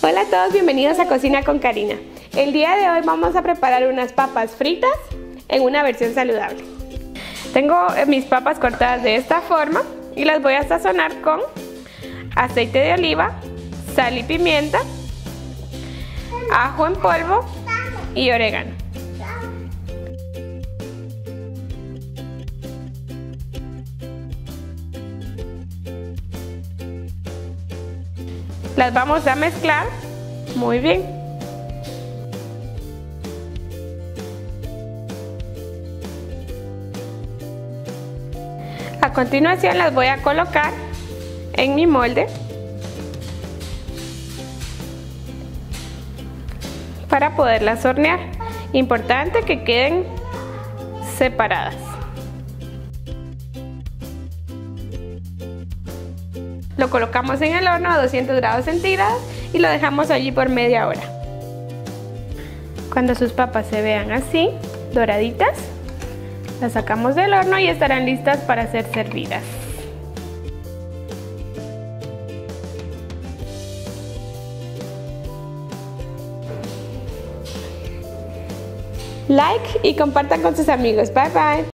Hola a todos, bienvenidos a Cocina con Karina. El día de hoy vamos a preparar unas papas fritas en una versión saludable. Tengo mis papas cortadas de esta forma y las voy a sazonar con aceite de oliva, sal y pimienta, ajo en polvo y orégano. Las vamos a mezclar muy bien. A continuación las voy a colocar en mi molde para poderlas hornear. Importante que queden separadas. Lo colocamos en el horno a 200 grados centígrados y lo dejamos allí por media hora. Cuando sus papas se vean así, doraditas, las sacamos del horno y estarán listas para ser servidas. Like y compartan con sus amigos. Bye bye.